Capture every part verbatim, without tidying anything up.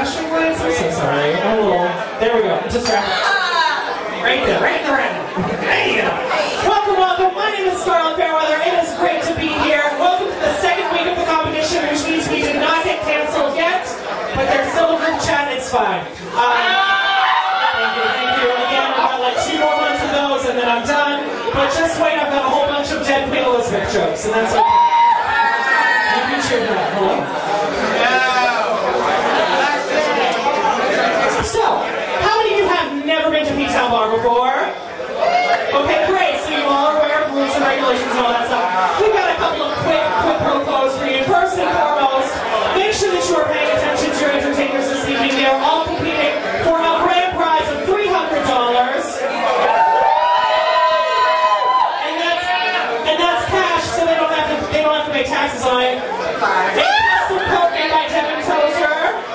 flashing lights? I'm so sorry. I'm a little... There we go. Just wrap it. Right there. Right in the red. There you go. Welcome, welcome. My name is Scarlett Fairweather. It is great to be here. Welcome to the second week of the competition, which means we did not get canceled yet, but there's still a group chat. It's fine. Um, thank you, thank you. Again, I've got like two more months of those, and then I'm done. But just wait, I've got a whole bunch of dead Queen Elizabeth jokes, and that's okay. You can cheer for that. Hello? So, how many of you have never been to P-Town Bar before? Okay, great. So you all are aware of rules and regulations and all that stuff. We've got a couple of quick, quick pro-close for you. First and foremost, make sure that you are paying attention to your entertainers this evening. They are all competing for a grand prize of three hundred dollars. And that's, and that's cash, so they don't have to, they don't have to pay taxes on it. A custom coat made by Devin Tozer.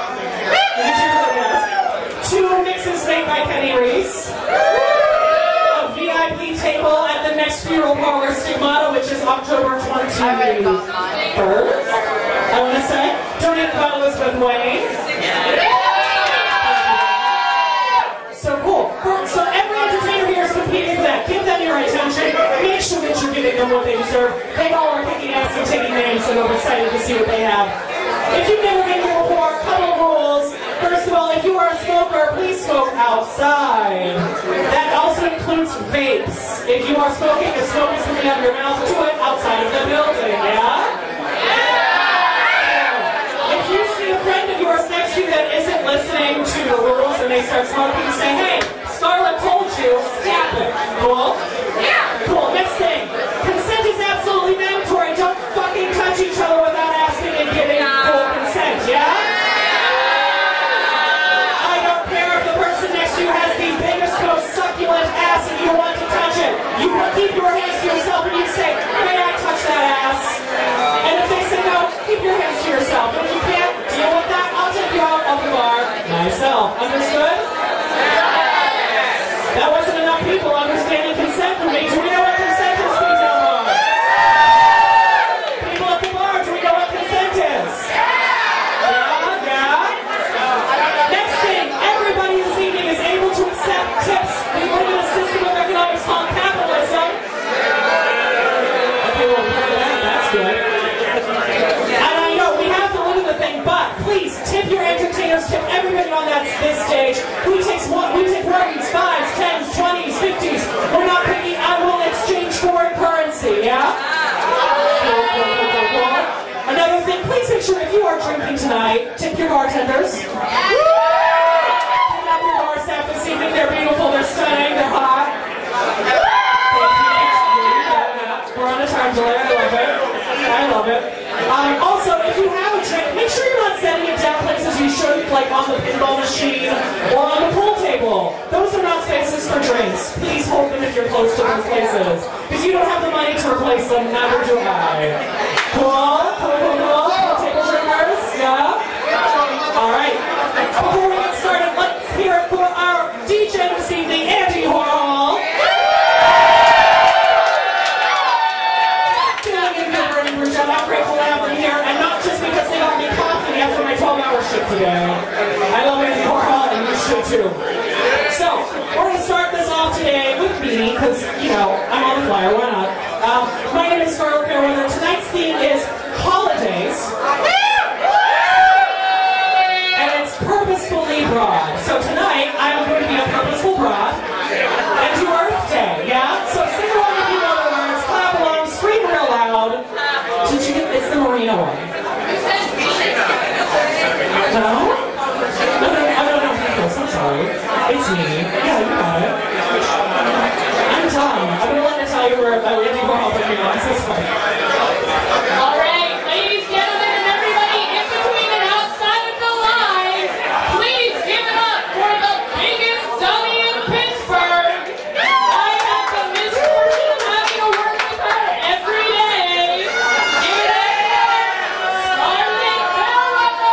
Two mixes made by Kenny Reese. A V I P table at the next funeral parlor Stigmata, which is October twenty-first. I want to say. Donated by Elizabeth Wayne. So cool. So every entertainer here is competing for that. Give them your attention. Make sure that you're giving them what they deserve. They all are kicking ass and taking names, and I'm excited to see what they have. If you've never been here before, a couple of rules. First of all, if you are a smoker, please smoke outside. That also includes vapes. If you are smoking, the smoke is coming out of your mouth, do it outside of the building, yeah? If you see a friend of yours next to you that isn't listening to the rules and they start smoking, say, hey, Scarlett told you, stop it. Cool? Yeah. Cool. Next thing. Consent is absolutely mandatory. Don't fucking touch each other without asking and getting full consent, yeah? Succulent ass and you want to touch it. You will keep your hands to yourself and you say, may I touch that ass? And if they say no, keep your hands to yourself. And if you can't deal with that, I'll take you out of the bar myself. Understood? That wasn't enough people understanding consent for me. Do we know what consent is, please, Elmar? People at the bar, do we know what consent is? Yeah, yeah. Next thing, everybody this evening is able to accept tips. We live in a system of economics called capitalism. Okay, well, we heard that. That's good. And I know we have to live in the thing, but please tip your entertainers, tip everybody on that this stage. We take one, we take ones, fives, tens, twenties, fifties. We're not picking. I will exchange foreign currency. Yeah. Cool, cool, cool, cool, cool. Another thing, please make sure if you are drinking tonight, tip your bartenders. This evening, they're beautiful, they're stunning, they're hot. We're on a time delay, I love it. I love it. Um, also, if you have a drink, make sure you're not setting it down places you shouldn't, like on the pinball machine or on the pool table. Those are not spaces for drinks. Please hold them if you're close to those places. Because you don't have the money to replace them, neither do I. Cool? Cool, cool, cool? Pool table drinkers? Yeah? Alright. Before we get started, let's hear it for our D J this evening, Andy Hall. Feeling in good burning room, I'm grateful to have them here, and not just because they got me coffee after my twelve hour shift today. I love Andy Hall, and you should too. So, we're going to start this off today with me, because, you know, I'm on the flyer, why not? Um, my name is Scarlett Fairweather. Tonight's theme is holidays. Purposefully broad. So tonight, I'm going to be a purposeful broad and do Earth Day, yeah? So sing along if you know the words, clap along, scream real loud. Did you get, it's the Marina one. No? No, no, I don't know people, I'm sorry. It's me. Yeah, you got it. I'm dumb. I'm going to let her tell you where uh, Andy Warhol put me on. This is fun. All right, ladies, gentlemen, and everybody in between and outside of the line, please give it up for the biggest dummy in Pittsburgh. I have the misfortune of having to work with her every day. Give it up for Scarlett Fairweather.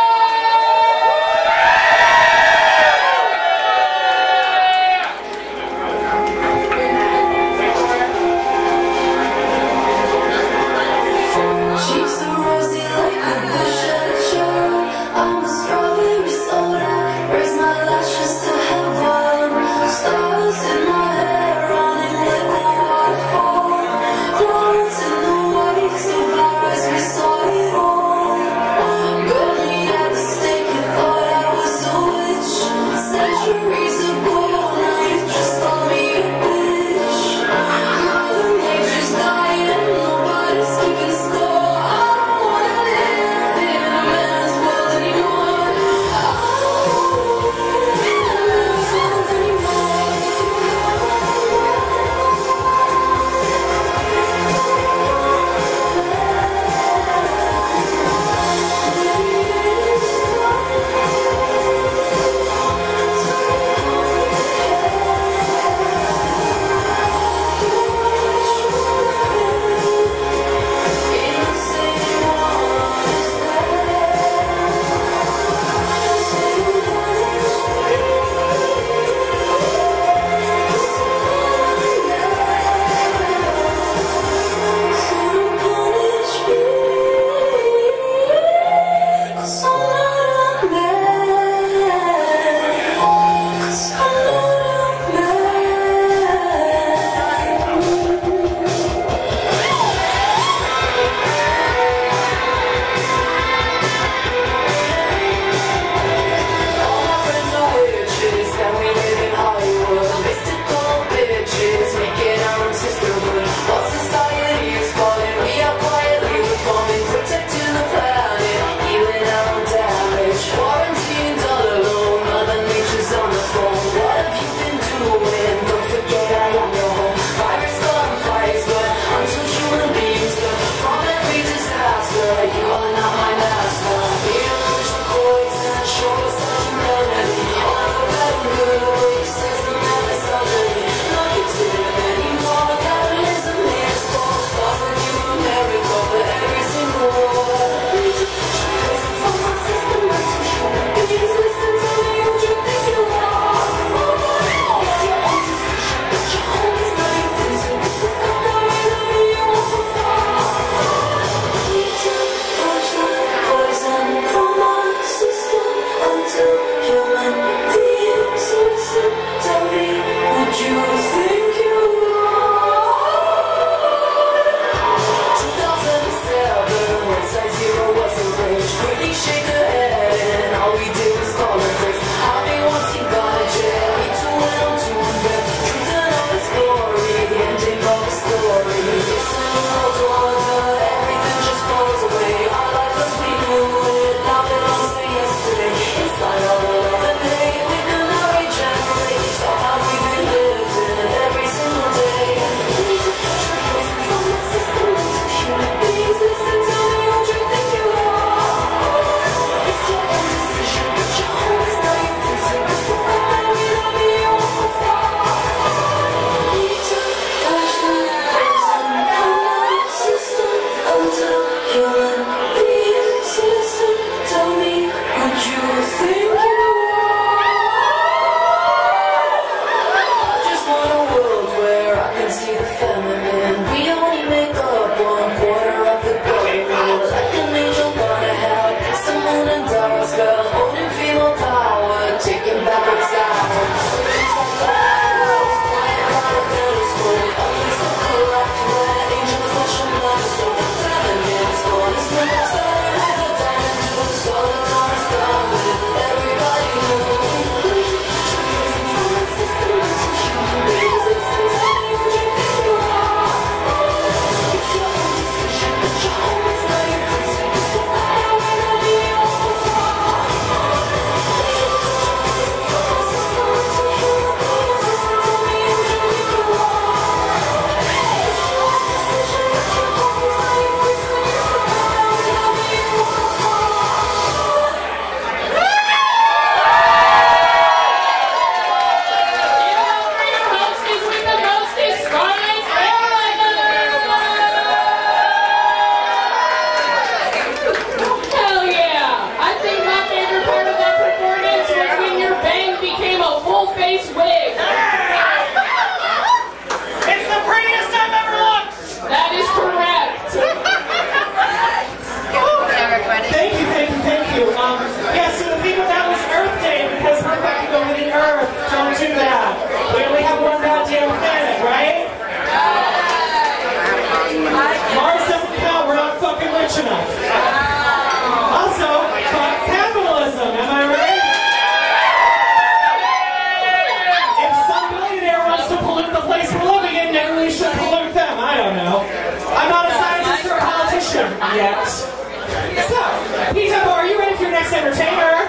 Yet. So, Pizza Bar, are you ready for your next entertainer?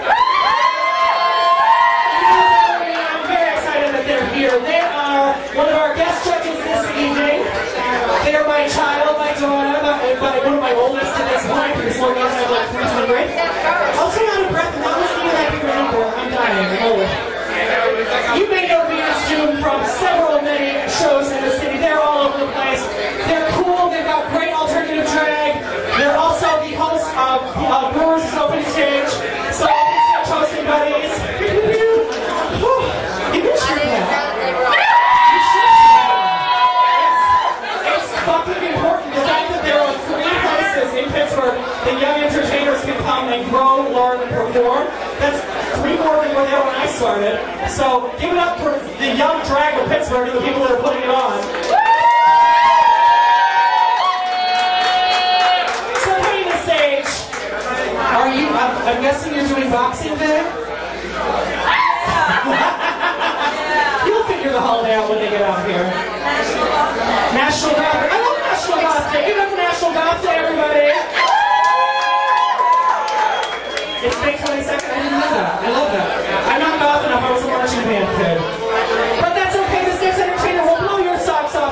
I'm very excited that they're here. They are one of our guest judges this evening. They are my child, my daughter, my, my, one of my oldest at this point, because one of them have like three hundred. Also out of breath, and that wasn't even that big of a number. I'm dying. Oh. You may know Venus June from several many shows in the city. They're all over the place. They're cool. They've got great alternative drag. They're also the host of uh, Brewers' Open Stage. So, open stage hosting buddies. You can cheer that. You should cheer that. It's, it's fucking important. The fact that there are three places in Pittsburgh that young entertainers can come and grow, learn, and perform. That's three more than were there when I started. So, give it up for the young drag of Pittsburgh and the people that are putting it on. Are you, I'm, I'm guessing you're doing boxing there? You'll figure the holiday out when they get out here. National Goth Day. I love National Goth Day. Give it up for National Goth Day, everybody. It's May twenty-second. I didn't know that. I love that. I'm not goth enough. I was a marching band kid. But that's okay. This next entertainer will blow your socks off.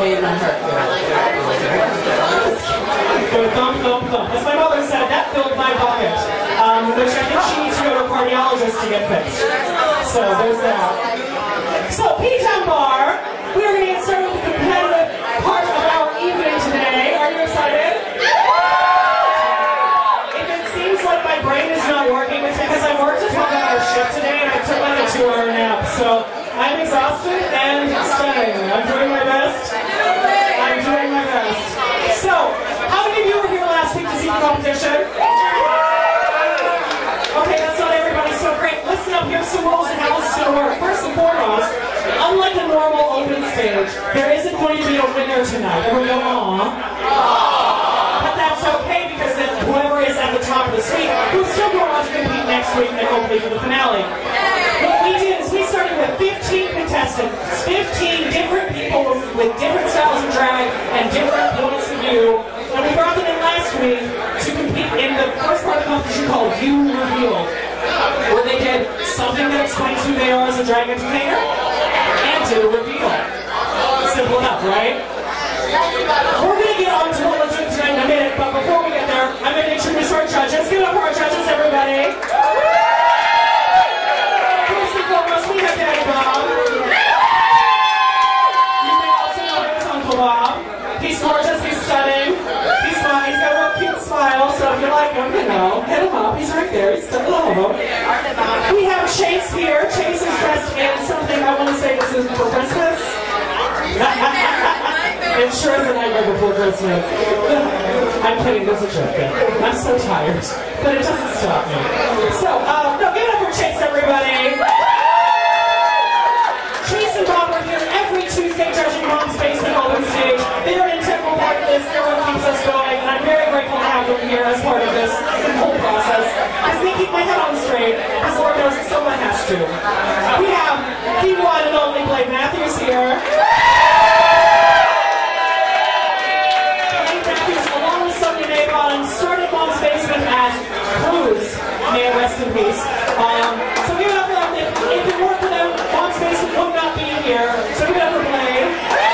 made my heart go. Go thump, thump, thump. As my mother said, that filled my bucket. Um, which I think she needs to go to a cardiologist to get fixed. So there's that. So, P-Town Bar, we are going to get started with the competitive part of our evening today. Are you excited? If it seems like my brain is not working, it's because I worked a twelve hour shift today and I took like a two hour nap. So, I'm exhausted and stunning. I'm doing my best. I'm doing my best. So, how many of you were here last week to see the competition? Okay, that's not everybody, so great. Listen up, here's some rules and how this is going to work. First and foremost, unlike a normal open stage, there isn't going to be a winner tonight. Everyone go, aww. But that's okay, because then whoever is at the top of the suite will still go on to compete next week and hopefully for the finale. What we did is we started with fifteen contestants, fifteen different people with different styles of drag and different points of view, and we brought them in last week to compete in the first part of the competition called You Revealed, where they did something that explains who they are as a drag entertainer and did a reveal. Simple enough, right? We're going to get on to what we're doing tonight in a minute, but before we get there, I'm going to introduce our judges. Give it up for our judges, everybody. First and foremost, we have Daddy Bob. You may also know him as Uncle Bob. He's gorgeous, he's stunning. He's fun, he's got a real cute smile, so if you like him, you know, hit him up. He's right there, he's still love him. We have Chase here. Chase is dressed in something, I want to say this is for Christmas. It sure is a nightmare before Christmas. I'm kidding, there's a joke there. I'm so tired, but it doesn't stop me. So, uh, no, give it up for Chase, everybody. Chase and Bob are here every Tuesday judging Mom's Basement Open Stage. They're an integral part of this. They're what keeps us going, and I'm very grateful to have them here as part of this whole process. Because they keep my head on straight, because Lord knows that someone has to. We have the one and only Blake Matthews here. Blake Matthews, along with Sonia Nabon, started Mom's Basement as Cruz. May it rest in peace. Um, so give it up for them. If, if it weren't for them, Mom's Basement would not be here. So give it up for Blake.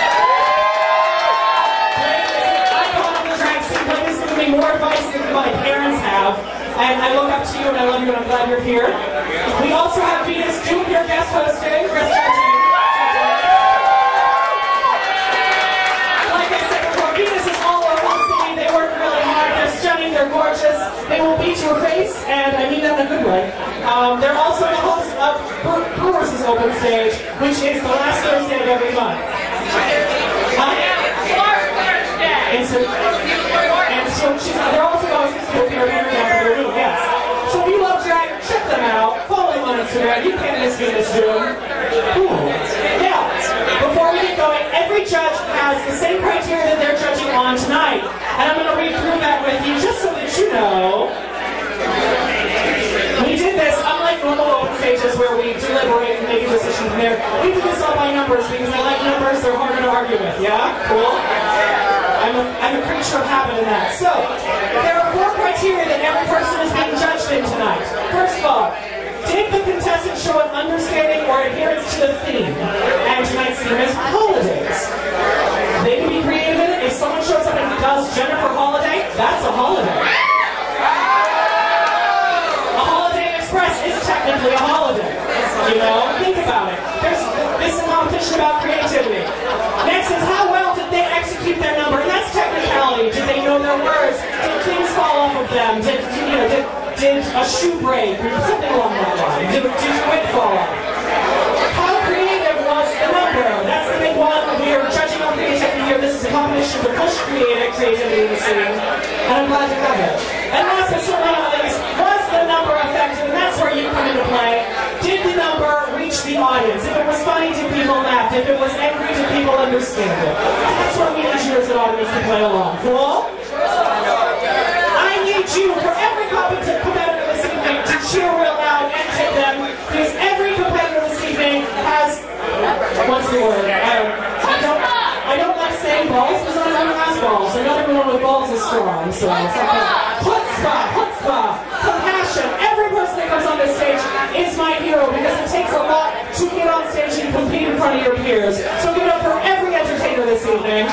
Blake is an icon of the drag scene. Blake has given me more advice than my parents have. And I look up to you and I love you and I'm glad you're here. We also have Venus Duke here guest hosting, guest judging. Like I said before, Venus is all over the city. They work really hard. They're stunning. They're gorgeous. They will beat your face, and I mean that in a good way. Um, they're also the host of Brewers' Open Stage, which is the last Thursday of every month. Uh, and so, and so she's, they're also hosting to appear here down for the room, yes. So if you love drag, check them out. Follow them on Instagram. You can't miss Venus Doom. Now, before we get going, every judge has the same criteria that they're judging on tonight. And I'm going to read through that with you just so that you know. We did this, unlike normal open stages where we deliberate and make a decision from there, we did this all by numbers because I like numbers, they're harder to argue with, yeah? Cool? I'm a, I'm a creature of habit in that. So, there are four criteria that every person is being judged in tonight. First of all, did the contestant show an understanding or adherence to the theme? And tonight's theme is holidays. They can be creative in it. If someone shows up and does Jennifer Holiday, that's a holiday. A Holiday Express is technically a holiday. You know, think about it. There's this is a competition about creativity. Next is how well did they execute their number, and that's technicality. Did they know their words? Did things fall off of them? Did you know? Did did a shoe break or something along that line? Did did your wig fall off? How creative was the number? That's the big one. We are judging on creativity here. This is a competition to push creative creativity in the scene, and I'm glad to have it. And last but certainly not least, was the number effective? And that's where you come into play. Did the number reach the audience? If it was funny, did people laugh? If it was angry, did people understand it? That's where we need you as an audience to play along. Cool? I need you for every competitor this evening to cheer real loud and tip them, because every competitor this evening has, what's the word? I, I don't I don't like saying balls because not everyone has balls. And not everyone with balls is strong. So it's like chutzpah, chutzpah, compassion. Every person that comes on this stage is my hero because it takes a lot to get on stage and compete in front of your peers. So give it up for every entertainer this evening. listening.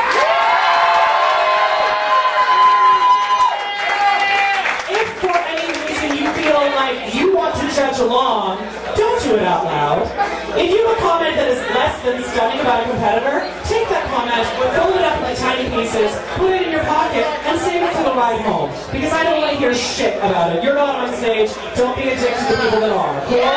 If for any reason you feel like you want to judge along, don't do it out loud. If you have a comment that is less than stunning about a competitor, take that comment, fold it up into tiny pieces, put it in your pocket, and save it for the ride home. Because I don't want to hear shit about it. You're not on stage. Don't be a dick to the people that are. Cool?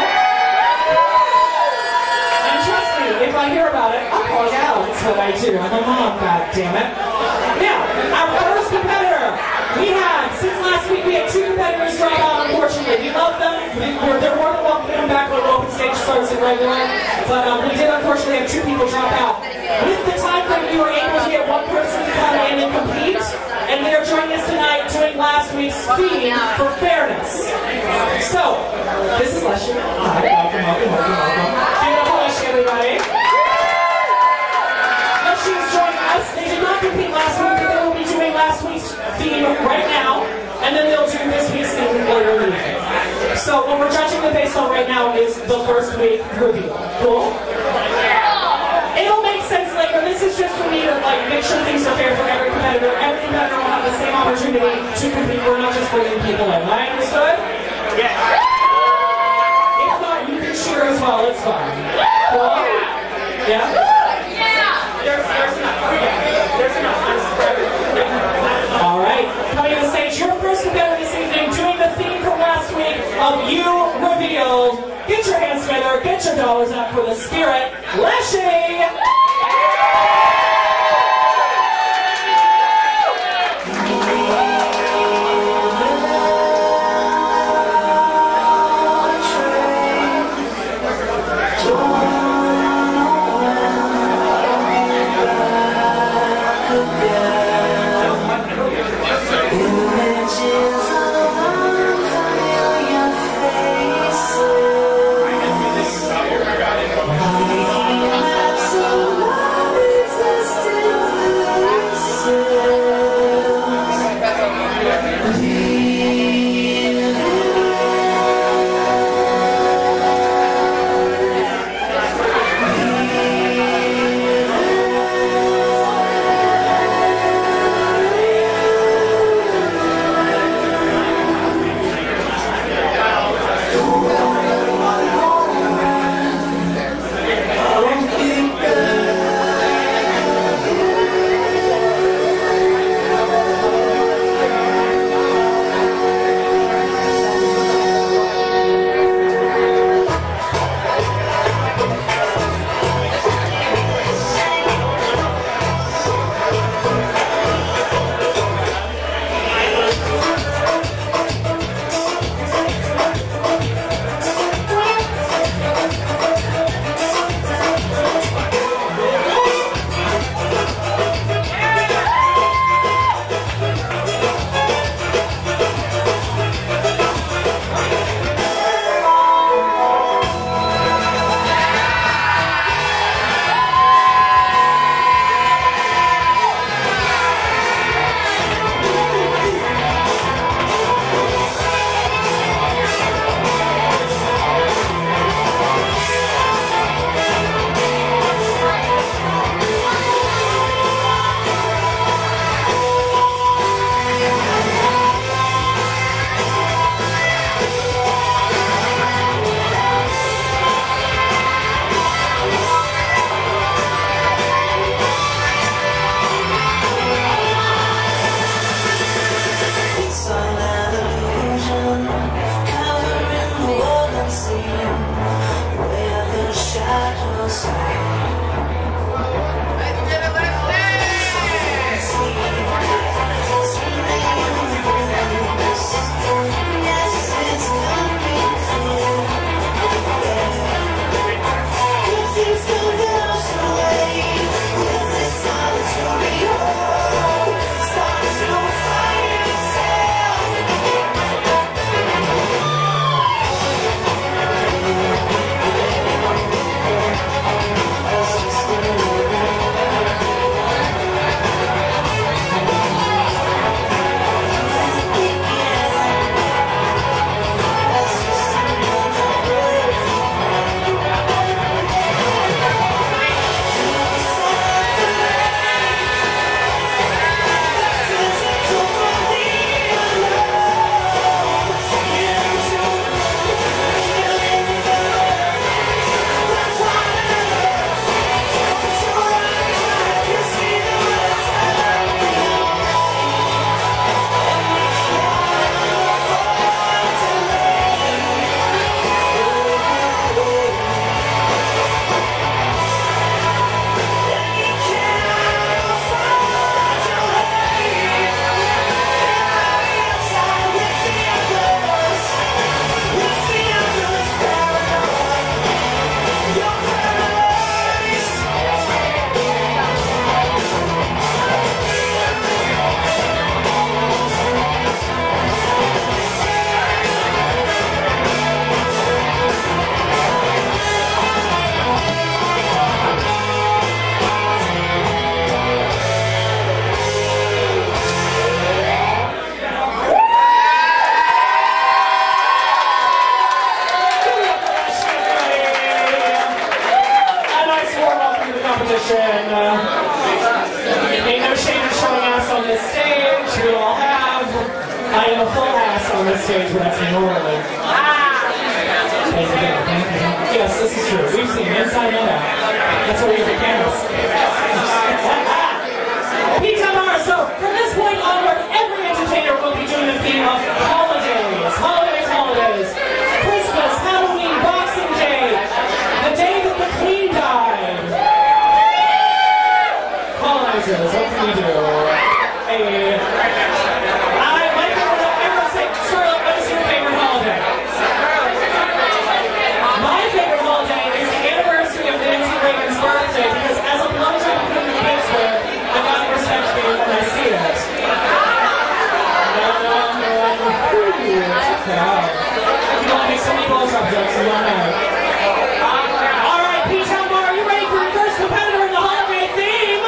And trust me, if I hear about it, I'll call it out. That's what I do. I'm a mom, goddammit. Now, our first competitor. We had, since last week, we had two competitors drop out, unfortunately. We love them. We, we're, they're more than welcome to come back when open stage starts in regular. But um, we did, unfortunately, have two people drop out. With the time frame, we were able to get one person to come in and compete. And they are joining us tonight doing last week's theme for fairness. So, this is Leslie. Hi, welcome, welcome, welcome, welcome. Give it up for Leslie, everybody. Leslie is joining us. They did not compete last week, but they will be doing last week's theme right now, and then they'll do this week's theme later in the evening. So what we're judging them based on right now is the first week reveal. Cool? It'll make sense later. This is just for me to like make sure things are fair for every competitor. Every competitor will have the same opportunity to compete. We're not just bringing people in. I understood? Yeah. If not, you can cheer as well. It's fine. Cool? Yeah? There's, there's enough. There's enough. All right. Coming to the stage, your first competitor this evening, doing the theme from last week of You Revealed. Get your hands together. Get your dollars up for the spirit. Leslie! Faces, making maps I am a full ass on this stage, but that's normally. Thank you, thank you. Yes, this is true. We've seen inside and out. That's what we have the cameras. Pete Tamara, so from this point onward, every entertainer will be doing the theme of holidays. Holidays, holidays. Christmas, Halloween, Boxing Day, the day that the Queen died. Colonizers, what can we do? Hey. I, my favorite, everyone say, Scarlett, what is your favorite holiday? My favorite holiday is the anniversary of Nancy Reagan's birthday, because as a blowjob from Pittsburgh, I got to respect me when I see it. You want to make so many blowjob jokes, you want to know. Alright, Pete Tamara, are you ready for your first competitor in the holiday theme?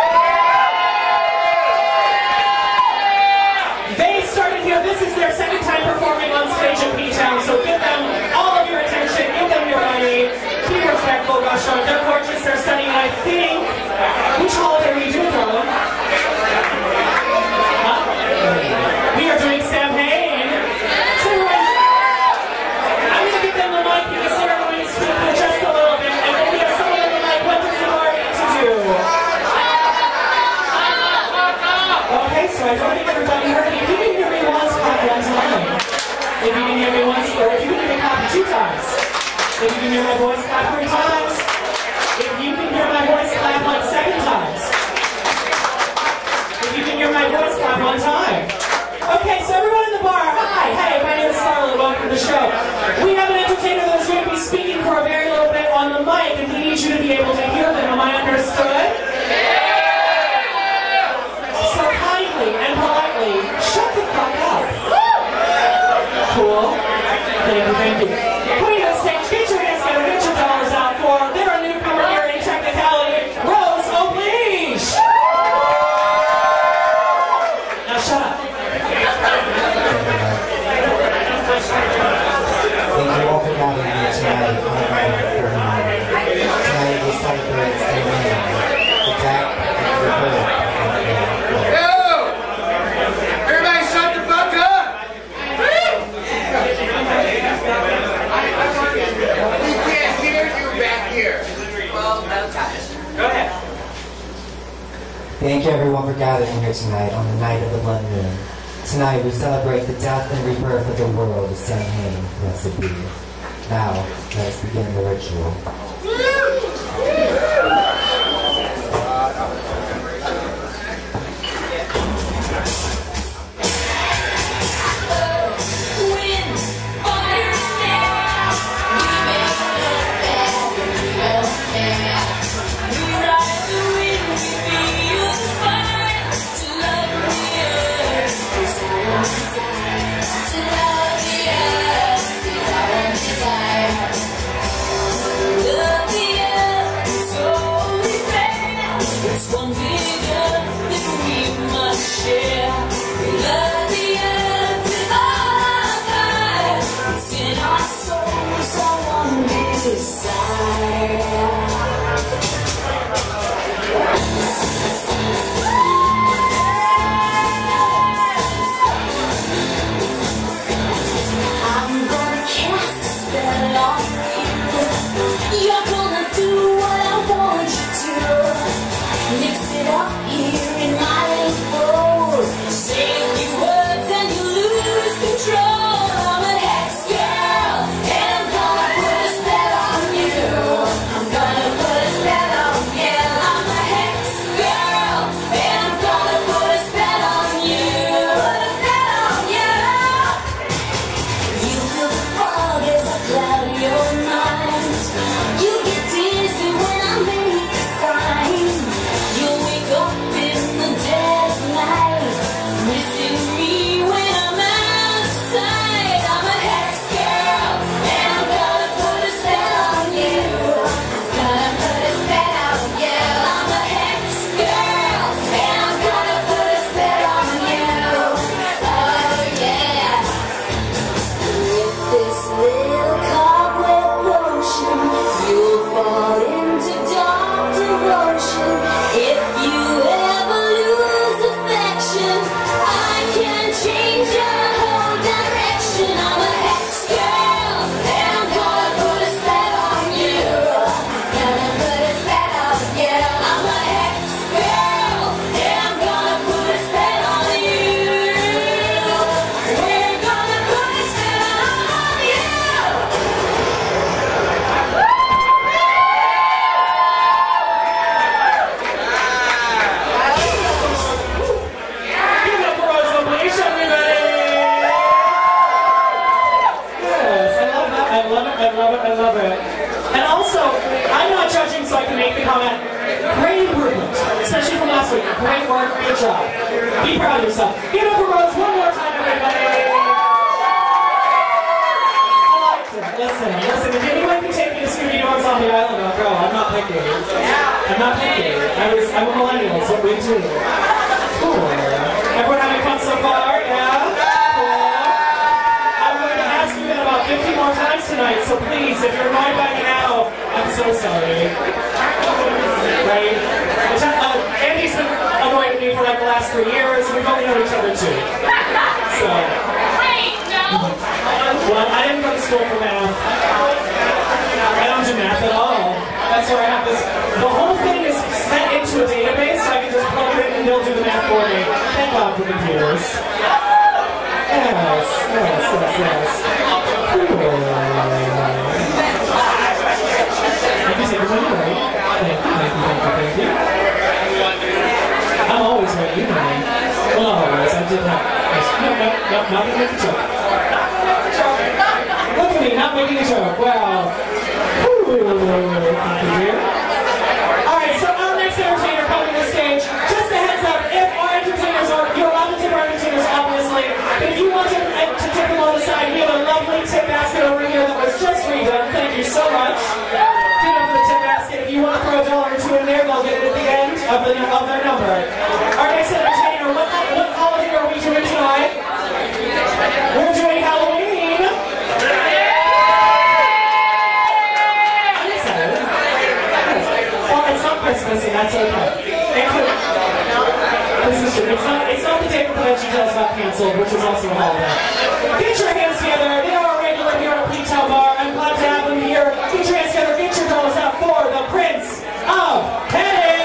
They started here, this is their second time performing on stage in P-Town, so give them all of your attention, give them your money, be respectful, gosh darn, they're gorgeous, they're stunning, and I think, which holiday are you doing, darling? Huh? We are doing Samhain. So everyone, I'm going to give them the mic because they're going to speak for just a little bit, and when we have someone on the mic, what does the bar need to do? Okay, so I don't think everybody heard me. If you can hear me once, clap one time. If you can hear me once, or if you can hear me clap two times. If you can hear my voice, clap three times. If you can hear my voice, clap like seven times. If you can hear my voice, clap one time. Okay, so everyone in the bar, hi, hey, my name is Scarlett, welcome to the show. We have an entertainer that's going to be speaking for a very little bit on the mic, and we need you to be able to hear them. Am I understood? So kindly and politely, shut the fuck up. Cool. Thank you, thank you. Queen of the stage, get your hands together, get your dollars out for, they're a newcomer here in technicality, Rose Oblige. Now shut up. Thank you all for gathering here tonight on the night of the night. Tonight we celebrate Samhain, the death and the birth of the Lord. Yo! Everybody shut the fuck up! We can't hear you back here. Well, no time. Go ahead. Thank you everyone for gathering here tonight on the night of the blood moon. Tonight we celebrate the death and rebirth of the world of Samhain, blessed be. Now, let's begin the ritual. Mix it up here in my little bowl. last week. Great work, good job. Be proud of yourself. Give it up for Rose one more time, everybody. Listen, listen, if anyone can take me to Scooby-Doo on Zombie Island, I'll go. I'm not picky. I'm not picky. I was, I'm a millennial, it's what we do. Cool. Everyone having fun so far? Yeah? Cool. I'm going to ask you that about fifty more times tonight, so please, if you're annoyed by me now, I'm so sorry. Right? Uh, Andy's been annoyed at me for like the last three years, we've only known each other two. So. Wait, no. Well, I didn't go to school for math. I don't do math at all. That's why I have this. The whole thing is set into a database, so I can just plug it in and they'll do the math for me. Thank God for computers. Yes, yes, yes, yes. Cool. Thank you, everybody, right? Thank you, thank you, thank you, thank you. I'm always right, you know me. Well, not always, I did not. No, no, no, not gonna make a joke. Look at me, not making a joke. Wow. Alright, so our next entertainer coming to the stage, just a heads up, if our entertainers are, you're allowed to tip our entertainers, obviously, but if you want to, to tip them on the side, we have a lovely tip basket over here that was just redone. Thank you so much. Give it up for the tip basket. If you want to throw a dollar or two in there, they'll get it at the end of, the, of their number. Our next entertainer, what, what holiday are we doing tonight? We're doing Halloween. Christmas, and that's okay. It could, this is true. It's not, it's not the day Convention Tales got canceled, which is also a holiday. Get your hands together. They are a regular here at Retail Bar. I'm glad to have them here. Get your hands together. Get your dollars out for the Prince of Petty.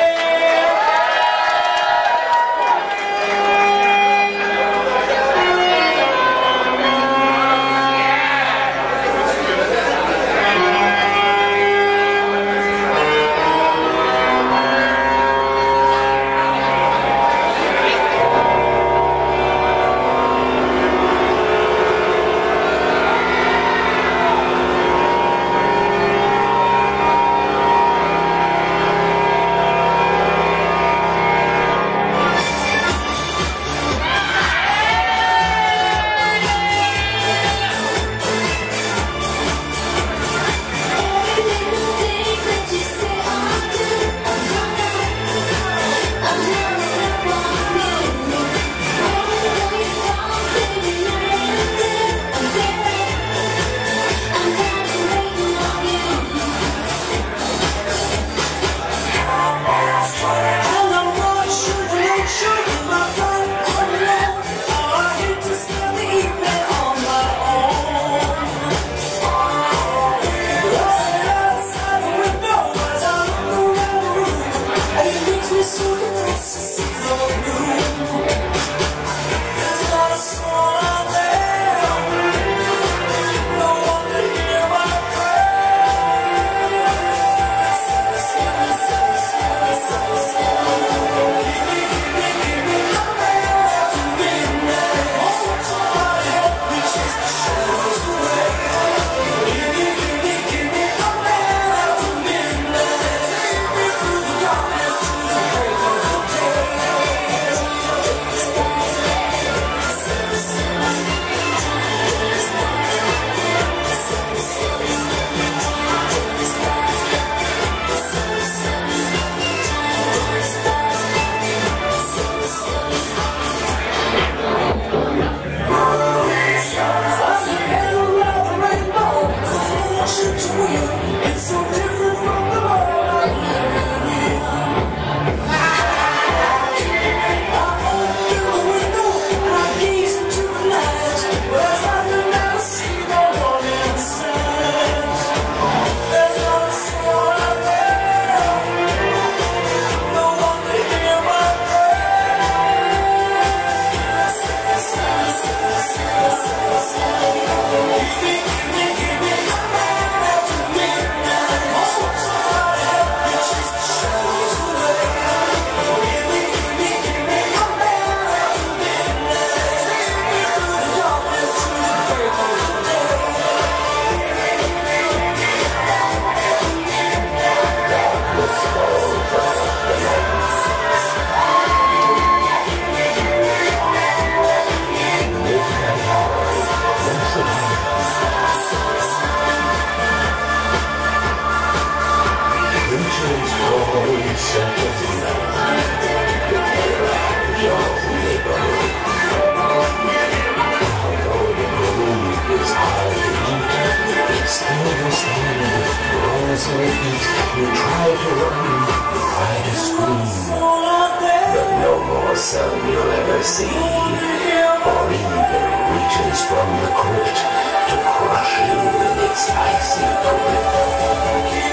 feet, you try to run, try to scream, but no more sun you'll ever see, or even reaches from the crypt to crush you in its icy grip.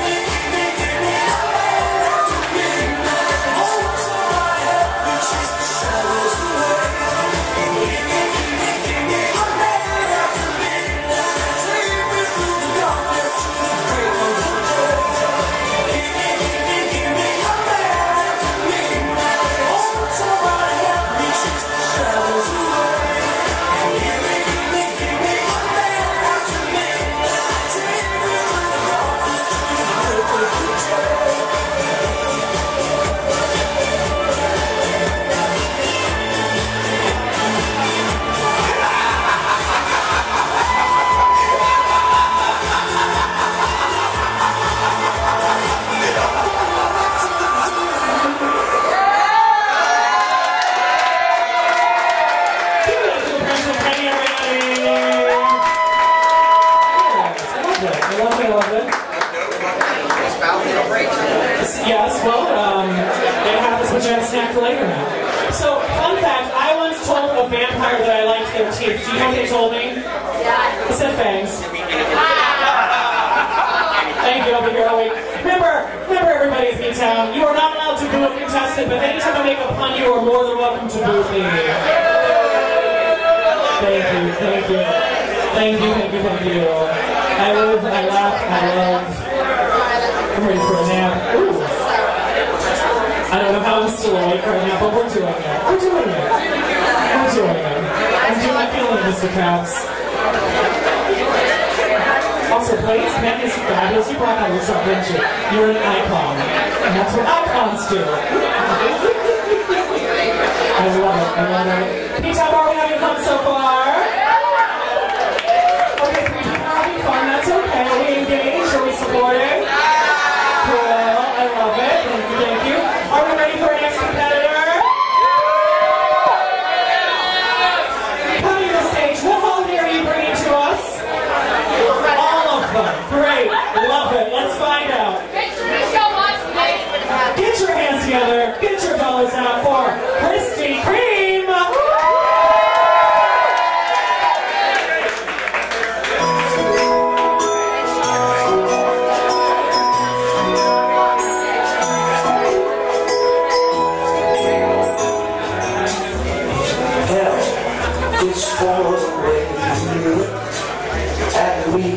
Yes, well, um, it happens when you have a snack for later now. So, fun fact, I once told a vampire that I liked their teeth. Do you know what they told me? Yeah. It said fangs. Thank you, I'll be here all week. Remember, remember everybody at B-Town, you are not allowed to boo a contestant, but anytime I make a pun, you are more than welcome to boo me. Thank you, thank you. Thank you, thank you, thank you. I live, I laugh, I love. I'm ready for a nap. Ooh. I don't know how I'm still awake right now, but we're doing it. We're doing it. We're doing it. I'm doing my feeling, Mister Krabs. Also, Plates, man, is fabulous. You brought that yourself, didn't you? You're an icon. And that's what icons do. I love it. I love it. P-Top, are we having fun so far? Okay, three people are having fun. That's okay. Are we engaged? Are we supporting? I love it. Thank you, thank you. Are we ready for our next competitor? Coming to the stage, what holiday are you bringing to us? All of them. Great. Love it. Let's find out. Get your hands together. Get your dollars out for Krispy Kreme. It's for the way you look at me.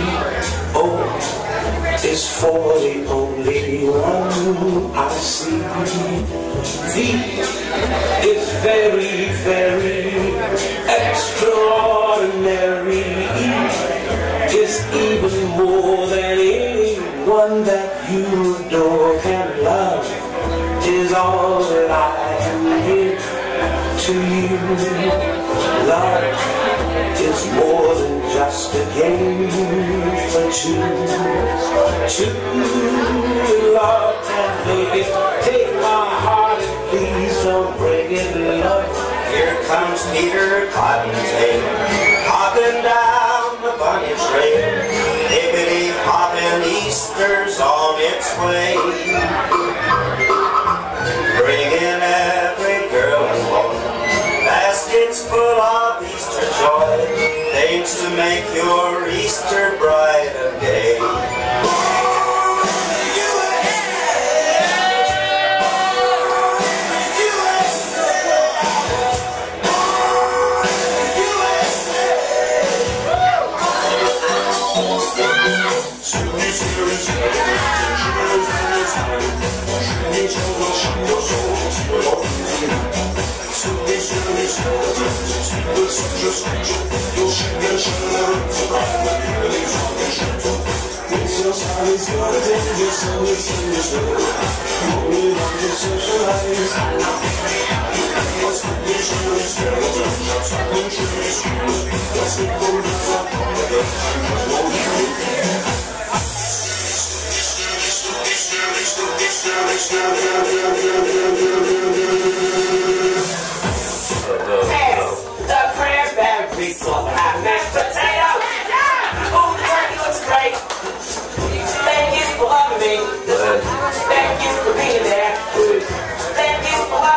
Oh, it's for the only one I see. V is very, very extraordinary. E is even more than anyone that you adore can love. Is all that I am here to you. Love is more than just a game for two. Two love and make it. Take my heart and please don't break it. Love. Here comes Peter Cottontail, hopping down the bunny trail. Hippity hopping, Easter's on its way, bringing every girl and boy baskets full of Easter joy, things to make your Easter bright and gay. The cranberry sauce, mashed potatoes. Oh, the turkey looks great. Thank you.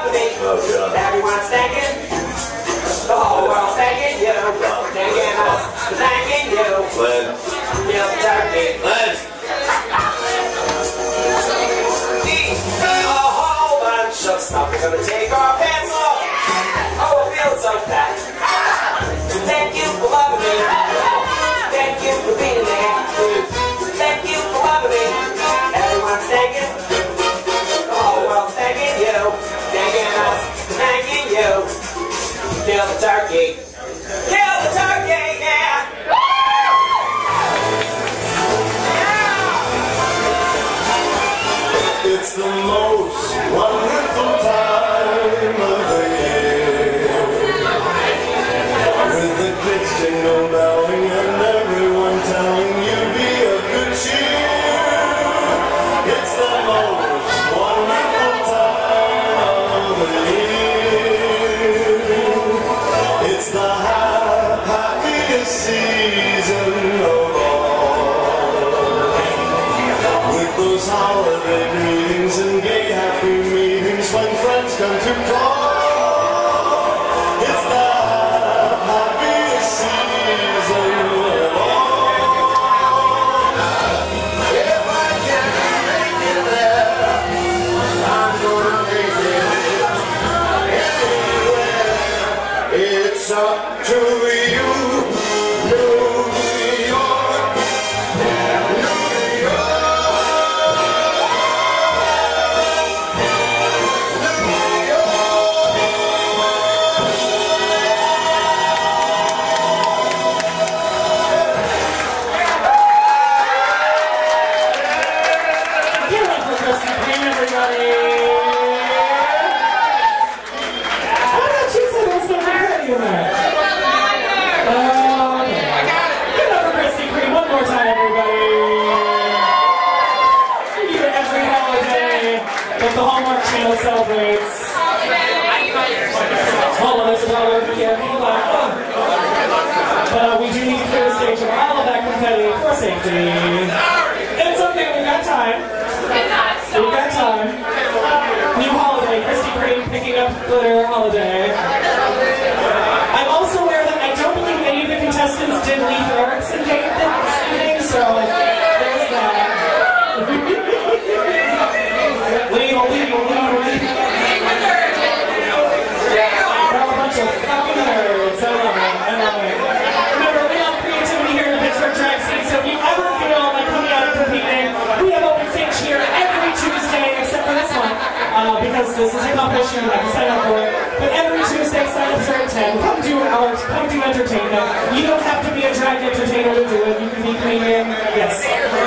loving me. Everyone's thanking, the whole world's thanking you. Thanking us, thanking you. Kill the turkey. A whole bunch of stuff. We're gonna take our pants off. Oh, it feels so fat. Thank you for loving me. Thank you for being there. Thank you for loving me. Everyone's thanking, the whole world's thanking you. Thanking us, thanking you. Kill the turkey. Kill the turkey, yeah. It's the most wonderful time of the year, with the kids jingle belling and everyone telling you be of good cheer. It's the most wonderful time of the year. It's the ha happiest season of all, with those holiday greetings and gay happy meetings when friends come to call. It's the happiest season of all. If I can't make it there, I'm gonna make it anywhere. It's up to you, New York, New York. Celebrates all of us all over again. But uh, we do need to clear the stage of all of that confetti for safety. It's okay, we've got time. We've got time. New holiday, Krispy Kreme picking up glitter holiday. I'm also aware that I don't believe any of the contestants did Leif Erikson date this evening, so there's that. Legal, legal, legal. Uh, because this is a competition, you have to sign up for it. But every Tuesday, sign-ups are at ten. Come do our, come do entertainment. You don't have to be a drag entertainer to do it. You can be comedian. Yes.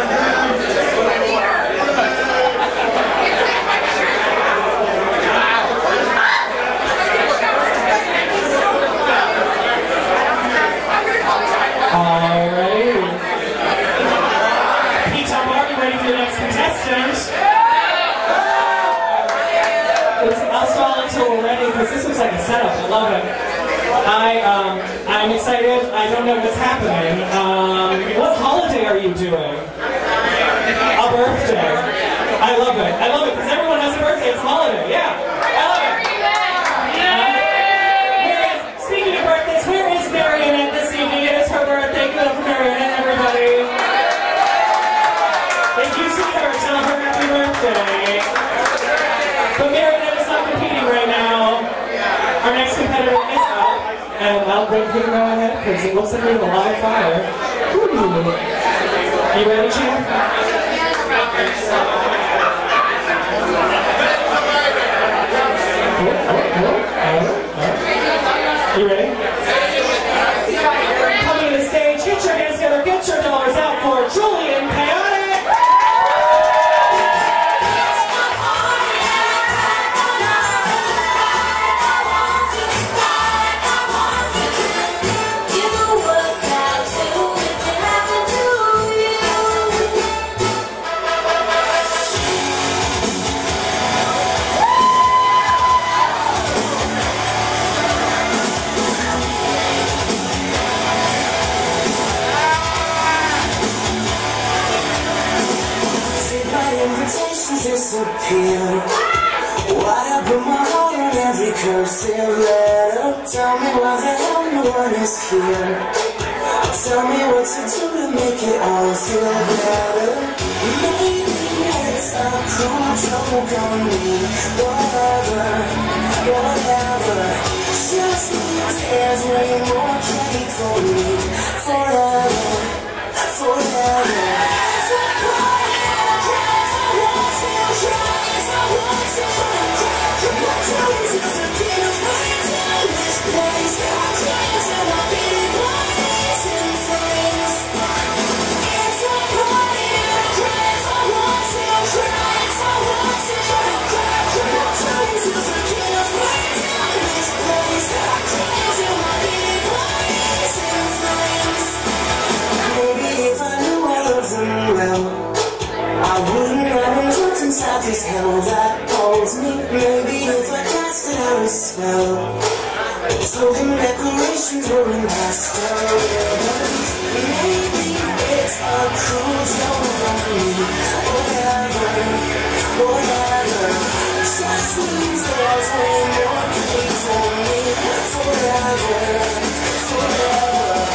Alright. Pete, Tom, are you ready for the next contestant? I'll stall until we're ready because this looks like a setup. I love it. I, um, I'm excited. I don't know what's happening. Um, what holiday are you doing? A birthday. I love it. I love it because everyone has a birthday. It's a holiday. Yeah. I love it. Uh, where is, speaking of birthdays, where is Marionette this evening? It is her birthday. Good for Marionette, everybody. If you see her, tell her happy birthday. But Marionette is not competing right now. Our next competitor is out, and I'll wait for you to go ahead because it looks like we have a live fire. Ooh. You ready, champ? You ready? Coming to the stage, get your hands together, get your dollars out for Julian Chaotic. cursive letter. Tell me why the hell no one is here. Tell me what to do to make it all feel better. Maybe it's a cruel joke on me. Whatever, whatever. Just means there's way more plenty for me. Forever, forever. So quiet, I can't, I want to try, I want to try. My choice is to give my time this place. I can't tell my baby boys in flames. It's a party, I can't, I want to try, I want to try. My choice is to give my time this place. I can't tell my baby boys in flames. Maybe if I knew all of them well, I wouldn't have enjoyed inside this hell that holds me. Maybe if I casted out a spell, so the decorations were in my style. Maybe it's a cruel joke on me. Whatever, whatever. Just means there's way more pain for me. Forever, forever.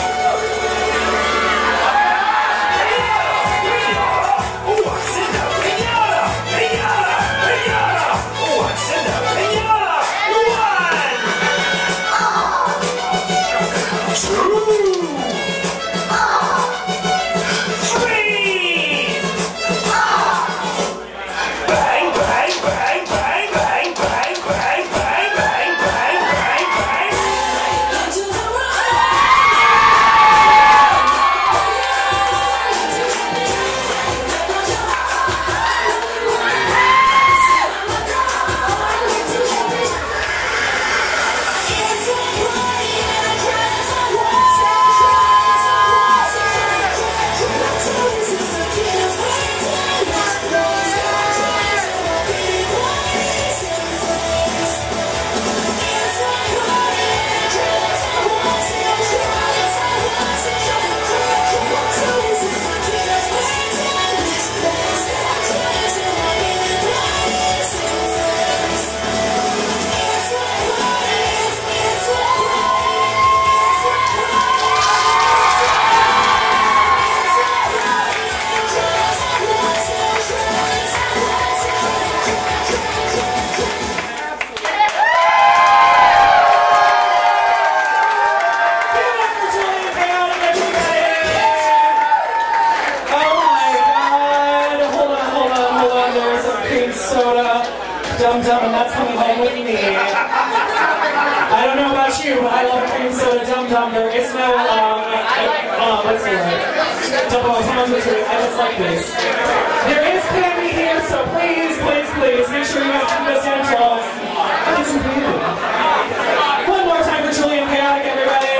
Dum Dum, and that's coming home with me. I don't know about you, but I love cream soda Dum Dum. There is no, um, uh, let's see, double, how much is it? I just like this. There is candy here, so please, please, please, make sure you have the essentials. Get some candy. One more time for Julian Chaotic, everybody.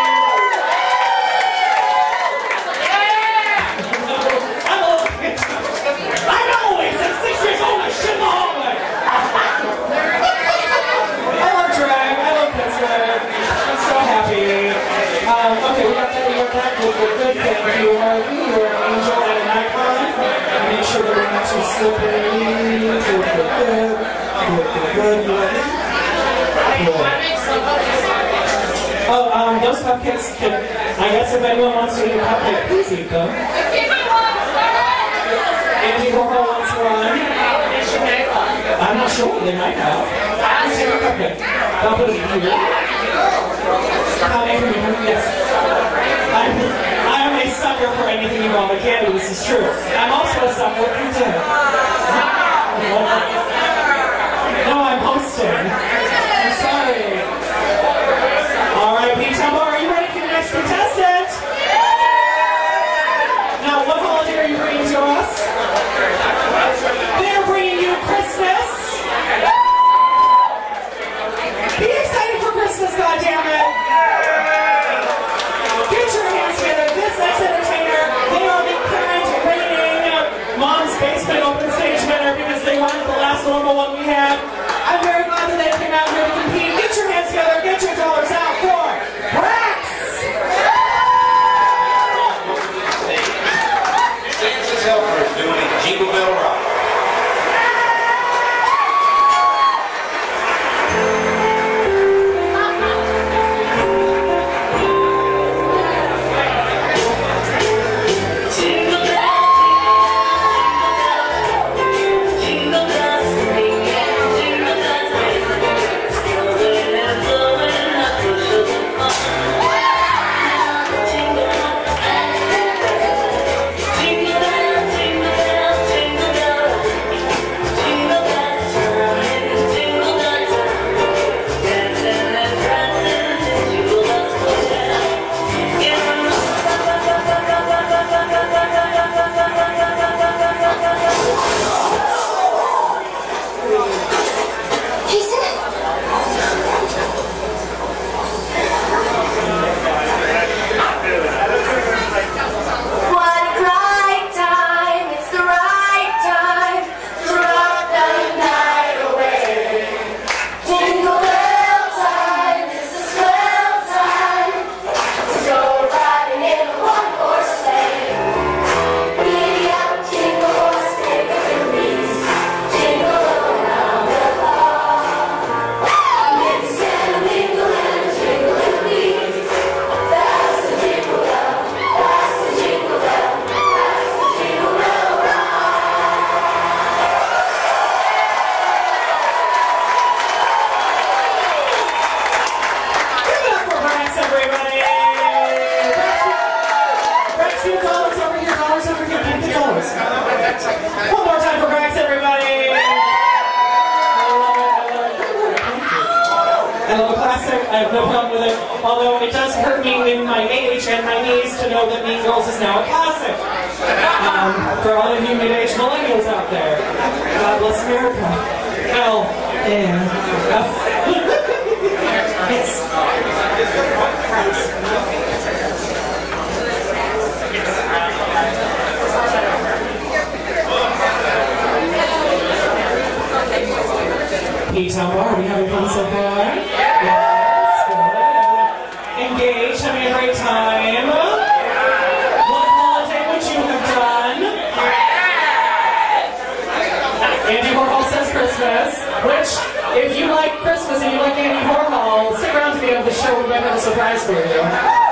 I'm old. I know, it's at six years old, I shit in the hallway. I love drag, I love Pittsburgh. I'm so happy. Um, okay, we got that, we got that. Good, good, good. Thank you, Harvey. You're an angel and an icon. And make sure that we're not too slippery. Good, good, good. Good, good, good. You ready? Good. Oh, um, those cupcakes can, I guess if anyone wants to eat a cupcake, please eat them. Andy Warhol wants one. I'm not sure, they might have. Please take a cupcake. I'll put it in here. How many from you? Yes. I'm, I am a sucker for anything involving candy, this is true. I'm also a sucker for dinner. No, I'm hosting. I'm sorry. Alright, Pete Tumbo, are you ready for your next contestant? Now, what holiday are you bringing to us? They're bringing you Christmas. Be excited for Christmas, goddammit! Get your hands together. This next entertainer, they are the current reigning Mom's Basement Open Stage winner because they wanted the last normal one we had. I'm very glad that they came out here to compete. Get your hands together. Get your dollars out for Brax! Santa's Helper is doing Jingle Bell Rock. I love a classic. I have no problem with it. Although it does hurt me in my age and my knees to know that Mean Girls is now a classic. Um, for all of you mid-aged millennials out there, God bless America. Hell, yeah. Yes. P-Town Bar, are we having fun so far? Yes, good. Engaged, having a great time. What holiday would you have done? Andy Warhol says Christmas, which, if you like Christmas and you like Andy Warhol, stick around to the end of the show, we might have a surprise for you.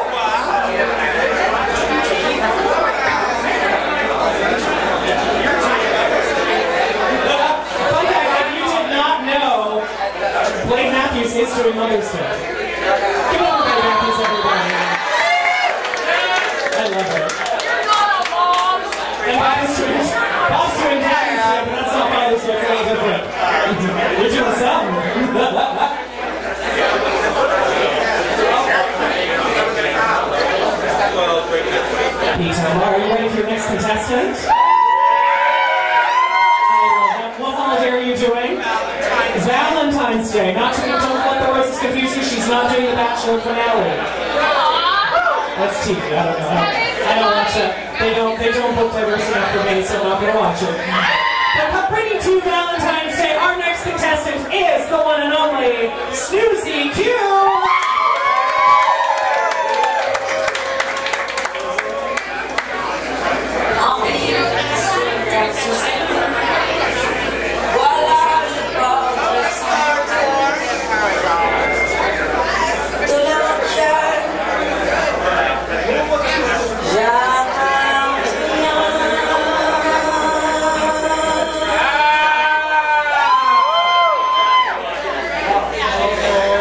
Blake Matthews is doing Mother's Day. Give it up for Blake Matthews, everybody. I love it. And Bob's doing, Bob's doing Daddy's Day, but that's not Father's Day, it's a little different. You're doing something. P-Town Bar, are you ready for your next contestant? What holiday are you doing? Valentine's Day. Not to be, don't let the roses confuse you. She's not doing the Bachelor finale. That's T V. I don't know. I don't, I don't watch that. They don't. They don't book diverse enough for me, so I'm not gonna watch it. But bringing to Valentine's Day, our next contestant is the one and only Snoozy Q. Yeah.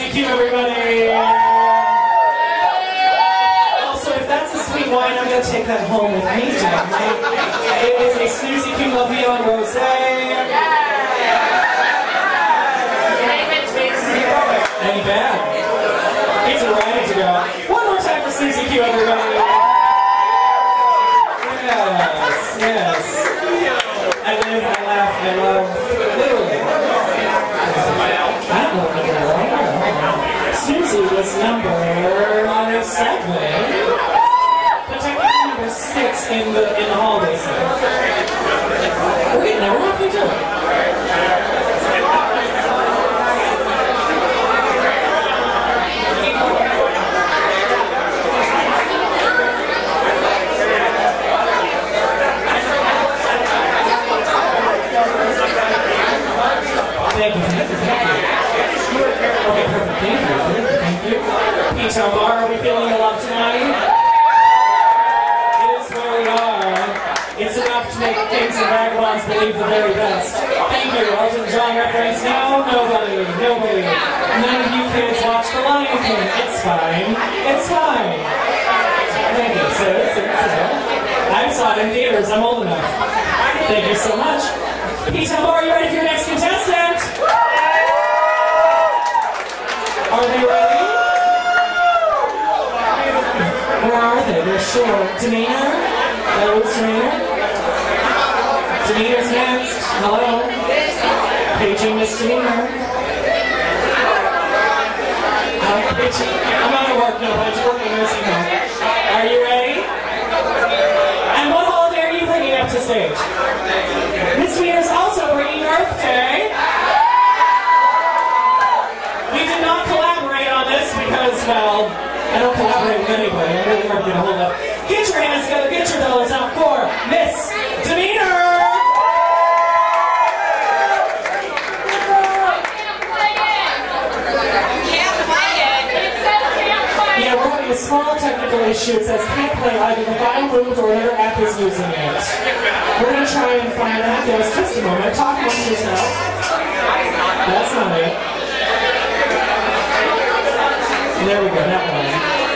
Thank you, everybody. Also, if that's a sweet wine, I'm going to take that home with me tonight. It is a Snoozy Q La Vie on Rosé. Ain't bad. It's ready to go. One more time for Snoozy Q, everybody. Yes, yes. I live, I laugh, I love. Literally. I don't know what number. Snoozy was number seven. But technically number six in the in the holiday set. We're getting there. We're halfway through it. Thank you, thank you, thank you. Okay, perfect. Thank you, thank you, thank you. Pete Bar, are we feeling the love tonight? It is where we are. It's enough to make kings and vagabonds believe the very best. Thank you, Elton John reference. No, nobody, nobody. None of you kids watch The Lion King. It's fine. It's fine. Thank you, sir. I saw it in theaters. I'm old enough. Thank you so much. Pete Bar, are you ready for your next contestant? Are they ready? Where are they? They're short. Demeanor? That was Demeanor? Demeanor's next. Hello? Paging Miss Demeanor. I'm pitching. I'm not at work, no, but I'm working nursing home. Are you ready? And what holiday are you bringing up to stage? Miss Demeanor's also bringing Earth Day. We did not collaborate on this because, well, I don't collaborate with anybody. I'm really hard to get a hold of. Get your hands together, get your dollars out for Miss Demeanor! Yeah, we're having a small technical issue. It says can't play either the final move or another app is using it. We're going to try and find that. Give us just a moment. Talk amongst yourselves. That's not it. There we go, that one.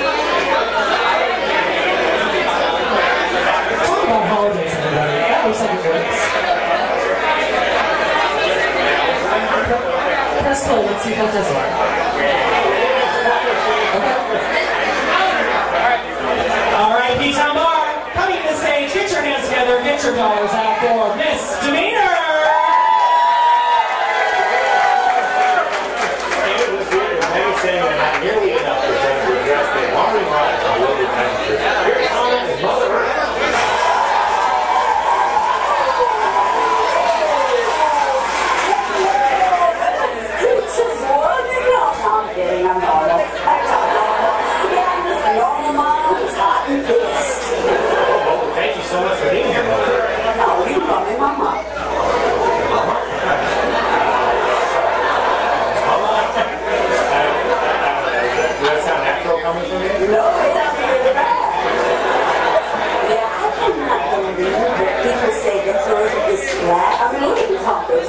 Talk about holidays, everybody. That looks like it works. Press play, let's see if that does it. Okay. Alright, Pete Bar, coming to the stage, get your hands together, get your dollars out for Miss Demeanor! Nearly enough for them to address the alarming rise of global temperatures. Your comment is Mother Earth. I'm kidding, I'm normal. Yeah, I'm just a normal mom who's hot and pissed. Oh, thank you so much for being here, Mother Earth. Oh, you call me Mama. Coming from you? No, it sounds really bad. Yeah, I cannot believe that people say the earth is flat. I mean, look at the compass.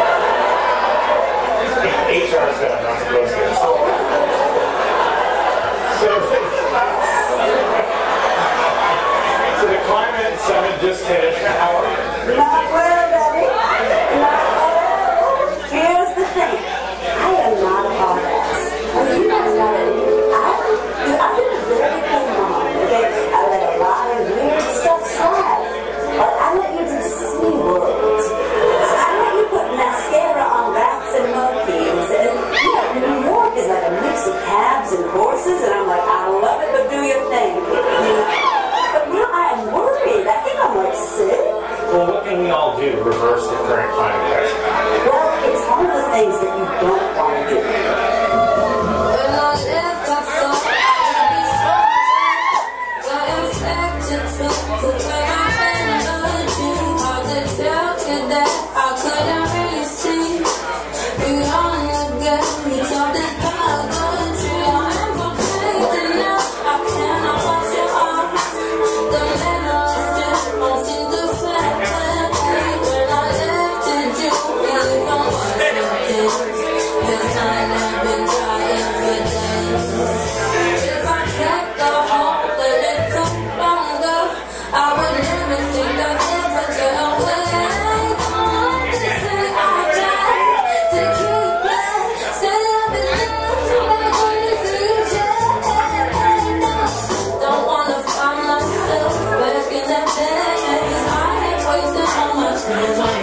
H R said I'm not supposed to. So, so the climate summit just finished. How are you? Not well, Daddy. Not well. Here's the thing. I am not a hard ass. I mean, you guys know that. I've been a very cool mom, okay? I let a lot of weird stuff slide. But I let you do SeaWorld. I let you put mascara on rats and monkeys. And, you know, New York is like a mix of cabs and horses. And I'm like, I love it, but do your thing. You know? But now I am worried. I think I'm like sick. Well, what can we all do to reverse the current climate crisis? Well, it's one of the things that you don't want to do. When I left, I thought this time I've been trying Cause I